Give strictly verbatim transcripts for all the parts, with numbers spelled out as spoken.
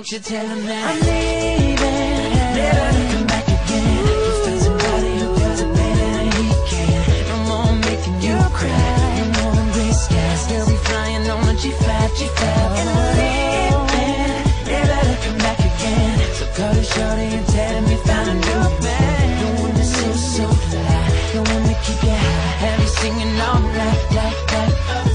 don't you tell him that I'm leaving, never to come back again. You found somebody who does it better than he can. No more making you cry, no more gray skies. They'll be flying on a G five, G five. And I'm leaving, never to come back again. So call your shorty and tell him you found a new man. No one that's so, so fly, no one to keep you high, have you singing all night, like, like.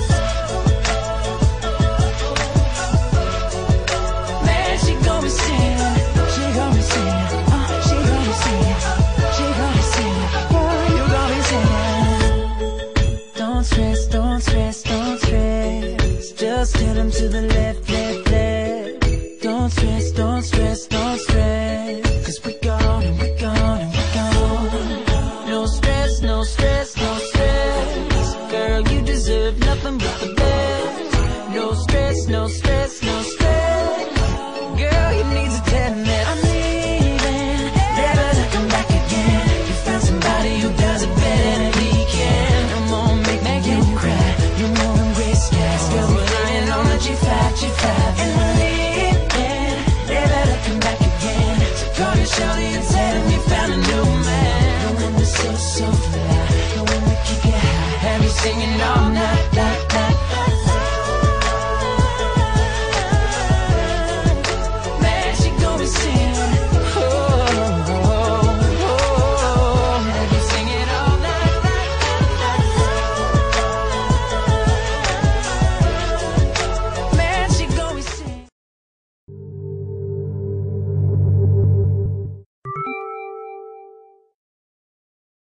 Just tell him to the left, left, left. Don't stress, don't stress, don't stress. Cause we're gone and we're gone and we're gone. No stress, no stress, no stress. Girl, you deserve nothing but the best. No stress, no stress, no stress. Girl, you need to tell him that I'm leaving, never to come back again. You found somebody who does it better than he can. No more make, make you cry, no more embrace skies. Girl, G five, G five, and we're leaving, never to come back again. So call your shorty and tell him you found a new man. No one to so, so fly, no one to keep you high, have you singing all night, night, night.